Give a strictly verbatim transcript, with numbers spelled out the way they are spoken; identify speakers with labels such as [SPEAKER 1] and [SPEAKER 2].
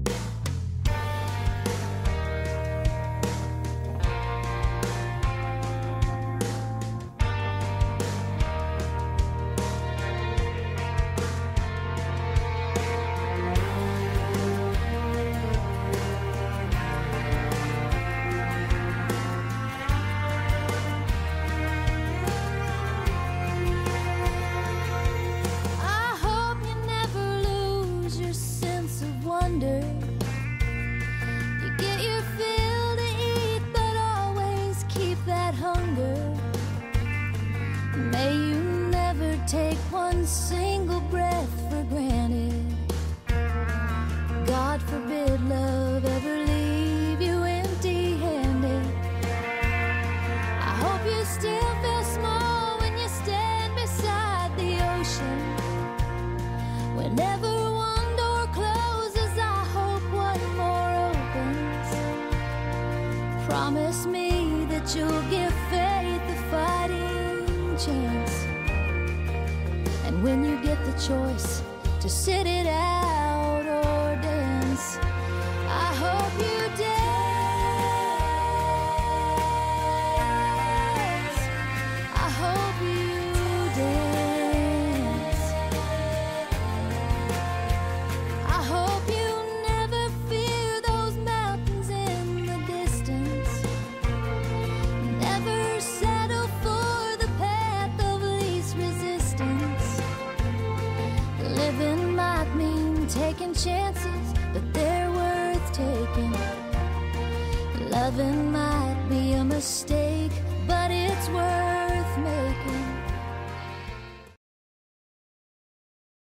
[SPEAKER 1] Single breath for granted. God forbid love ever leave you empty-handed. I hope you still feel small when you stand beside the ocean. Whenever one door closes, I hope one more opens. Promise me that you'll give faith a fighting chance. And when you get the choice to sit it out or dance, I hope you dance. I hope you dance. I hope you never fear those mountains in the distance. Never settle for the path of least resistance. Living might mean taking chances, but they're worth taking. Loving might be a mistake, but it's worth